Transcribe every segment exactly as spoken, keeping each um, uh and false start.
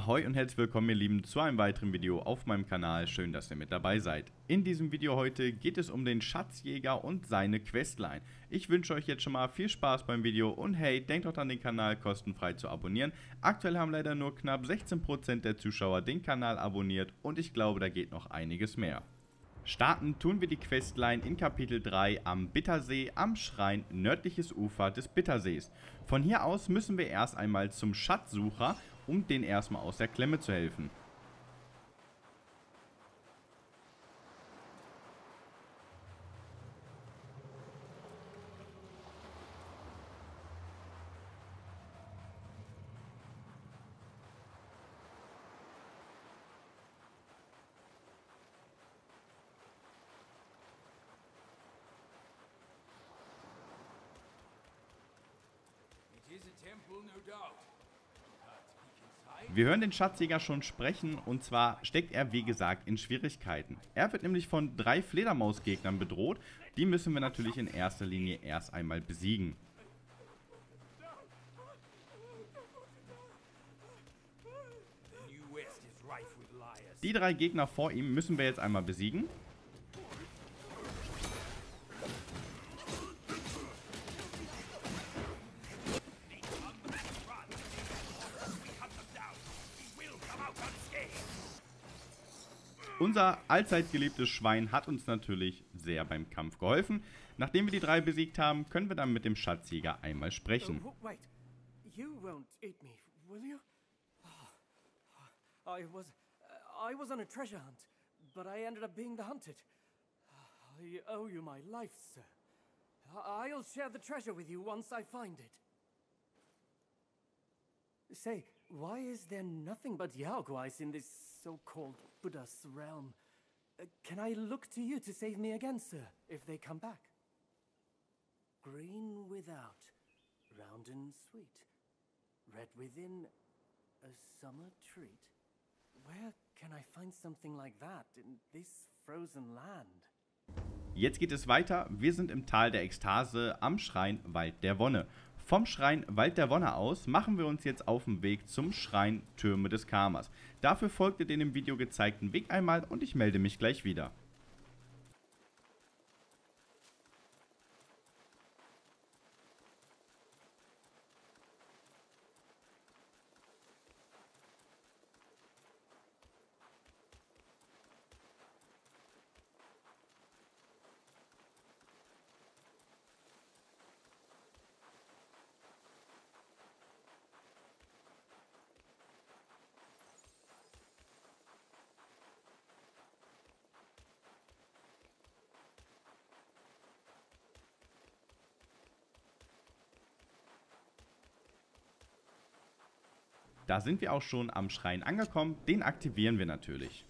Ahoi und herzlich willkommen ihr Lieben zu einem weiteren Video auf meinem Kanal. Schön, dass ihr mit dabei seid. In diesem Video heute geht es um den Schatzjäger und seine Questline. Ich wünsche euch jetzt schon mal viel Spaß beim Video und hey, denkt doch an den Kanal kostenfrei zu abonnieren. Aktuell haben leider nur knapp sechzehn Prozent der Zuschauer den Kanal abonniert und ich glaube, da geht noch einiges mehr. Starten tun wir die Questline in Kapitel drei am Bittersee am Schrein nördliches Ufer des Bittersees. Von hier aus müssen wir erst einmal zum Schatzsucher, um den erstmal aus der Klemme zu helfen. Wir hören den Schatzjäger schon sprechen und zwar steckt er wie gesagt in Schwierigkeiten. Er wird nämlich von drei Fledermausgegnern bedroht, die müssen wir natürlich in erster Linie erst einmal besiegen. Die drei Gegner vor ihm müssen wir jetzt einmal besiegen. Unser allzeit geliebtes Schwein hat uns natürlich sehr beim Kampf geholfen. Nachdem wir die drei besiegt haben, können wir dann mit dem Schatzjäger einmal sprechen. Oh, wait. You won't eat me, will you? I was I was on a treasure hunt, but I ended up being the hunted. I owe you my life, sir. I'll share the treasure with you once I find it. Say, why is there nothing but Yaoguais in this so-called Buddha's realm? Uh, can I look to you to save me again, sir, if they come back? Green without, round and sweet, red within, a summer treat. Where can I find something like that in this frozen land? Jetzt geht es weiter. Wir sind im Tal der Ekstase am Schrein Wald der Wonne. Vom Schrein Wald der Wonne aus machen wir uns jetzt auf den Weg zum Schrein Türme des Karmas. Dafür folgt ihr den im Video gezeigten Weg einmal und ich melde mich gleich wieder. Da sind wir auch schon am Schrein angekommen, den aktivieren wir natürlich.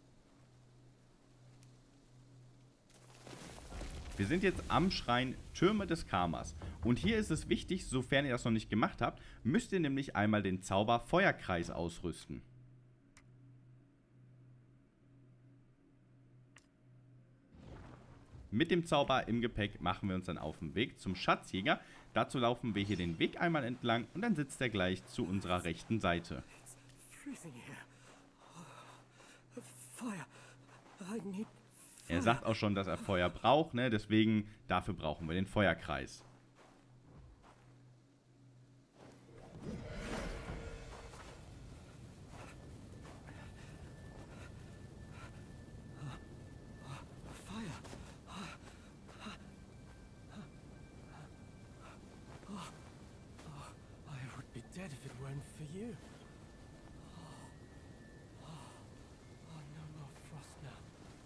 Wir sind jetzt am Schrein Türme des Karmas und hier ist es wichtig, sofern ihr das noch nicht gemacht habt, müsst ihr nämlich einmal den Zauber Feuerkreis ausrüsten. Mit dem Zauber im Gepäck machen wir uns dann auf den Weg zum Schatzjäger. Dazu laufen wir hier den Weg einmal entlang und dann sitzt er gleich zu unserer rechten Seite. Er sagt auch schon, dass er Feuer braucht, ne? Deswegen dafür brauchen wir den Feuerkreis. Dead if it weren't for you. Oh, oh, oh no more frost now.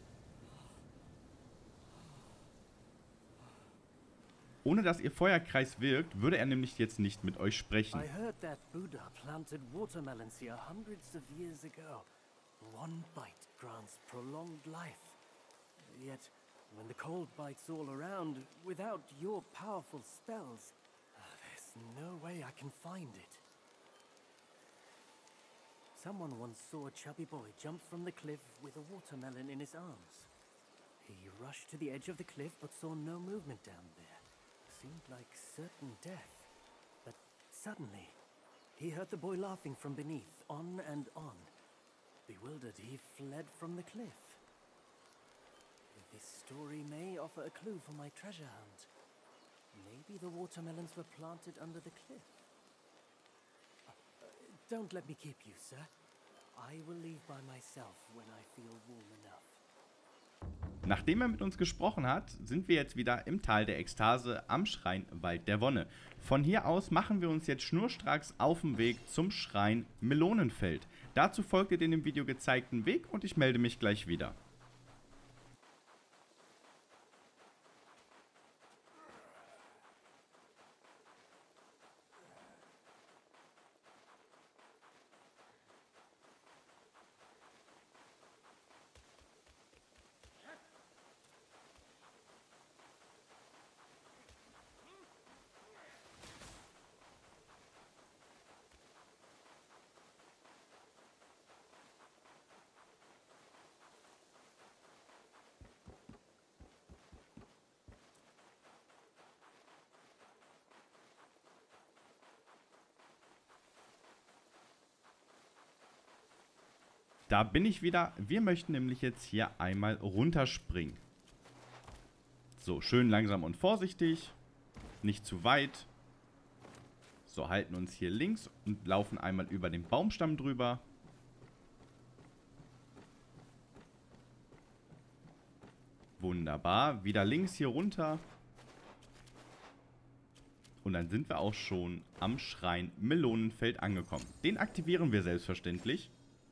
Ohne dass ihr Feuerkreis wirkt, würde er nämlich jetzt nicht mit euch sprechen. I heard that Buddha planted watermelons here hundreds of years ago. One bite grants prolonged life. Yet, when the cold bites all around, without your powerful spells, there's no way I can find it. Someone once saw a chubby boy jump from the cliff with a watermelon in his arms. He rushed to the edge of the cliff but saw no movement down there. Seemed like certain death. But suddenly, He heard the boy laughing from beneath, on and on. Bewildered, he fled from the cliff. This story may offer a clue for my treasure hunt. Maybe the watermelons were planted under the cliff. Uh, don't let me keep you, sir. I will leave by myself when I feel warm enough. Nachdem er mit uns gesprochen hat, sind wir jetzt wieder im Tal der Ekstase am Schrein Wald der Wonne. Von hier aus machen wir uns jetzt schnurstracks auf den Weg zum Schrein Melonenfeld. Dazu folgt ihr den im Video gezeigten Weg und ich melde mich gleich wieder. Da bin ich wieder. Wir möchten nämlich jetzt hier einmal runterspringen. So, schön langsam und vorsichtig. Nicht zu weit. So, halten uns hier links und laufen einmal über den Baumstamm drüber. Wunderbar. Wieder links hier runter. Und dann sind wir auch schon am Schrein Melonenfeld angekommen. Den aktivieren wir selbstverständlich.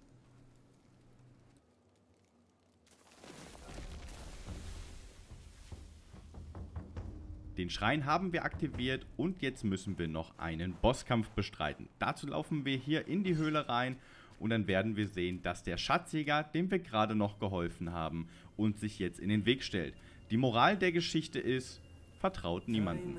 Den Schrein haben wir aktiviert und jetzt müssen wir noch einen Bosskampf bestreiten. Dazu laufen wir hier in die Höhle rein und dann werden wir sehen, dass der Schatzjäger, dem wir gerade noch geholfen haben, uns sich jetzt in den Weg stellt. Die Moral der Geschichte ist, vertraut niemanden.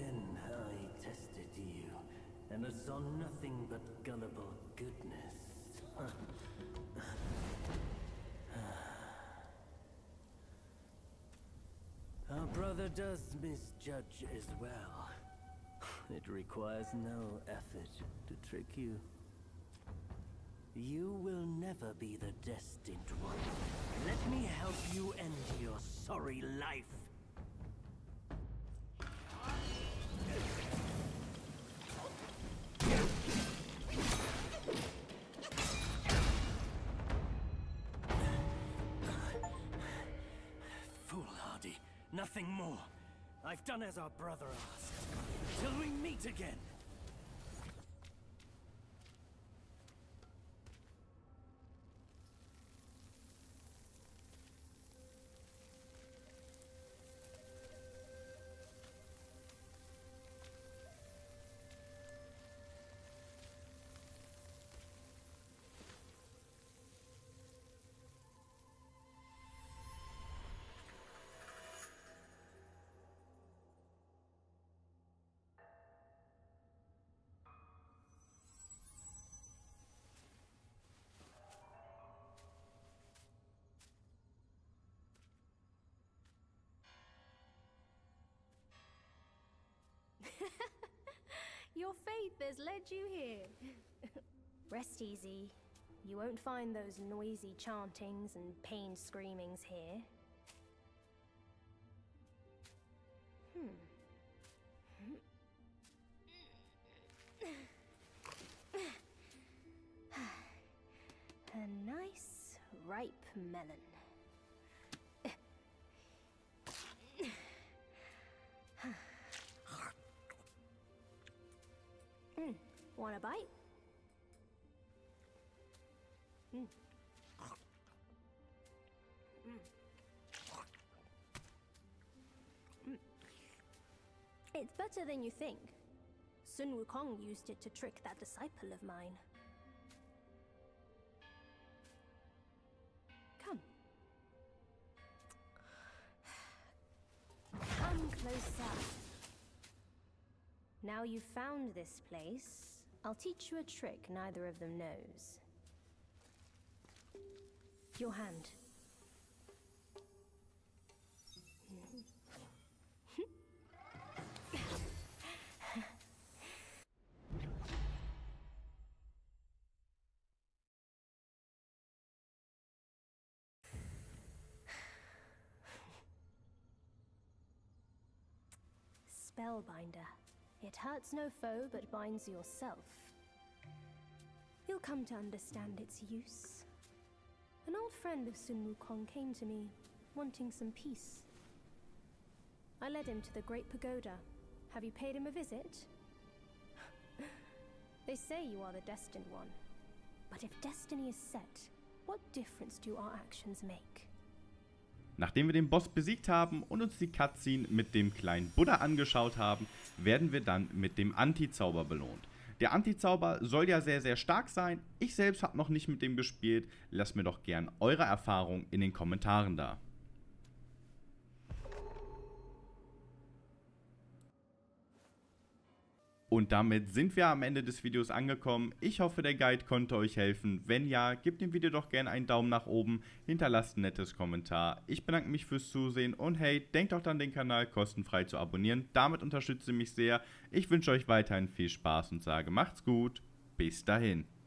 Our brother does misjudge as well. It requires no effort to trick you. You will never be the destined one. Let me help you end your sorry life. Foolhardy. Nothing more. I've done as our brother asked. Till we meet again. Your faith has led you here. Rest easy. You won't find those noisy chantings and pained screamings here. Hmm. A nice, ripe melon. Mm. Want a bite? Mm. Mm. Mm. It's better than you think. Sun Wukong used it to trick that disciple of mine. Come. Come closer. Now you've found this place, I'll teach you a trick neither of them knows. Your hand. spellbinder. It hurts no foe but binds yourself. You'll come to understand its use. An old friend of Sun Wukong came to me, wanting some peace. I led him to the Great Pagoda. Have you paid him a visit? They say you are the Destined One. But if destiny is set, what difference do our actions make? Nachdem wir den Boss besiegt haben und uns die Cutscene mit dem kleinen Buddha angeschaut haben, werden wir dann mit dem Anti-Zauber belohnt. Der Anti-Zauber soll ja sehr, sehr stark sein. Ich selbst habe noch nicht mit dem gespielt. Lasst mir doch gern eure Erfahrung in den Kommentaren da. Und damit sind wir am Ende des Videos angekommen. Ich hoffe, der Guide konnte euch helfen. Wenn ja, gebt dem Video doch gerne einen Daumen nach oben, hinterlasst ein nettes Kommentar. Ich bedanke mich fürs Zusehen und hey, denkt auch dann den Kanal kostenfrei zu abonnieren. Damit unterstützt ihr mich sehr. Ich wünsche euch weiterhin viel Spaß und sage macht's gut. Bis dahin.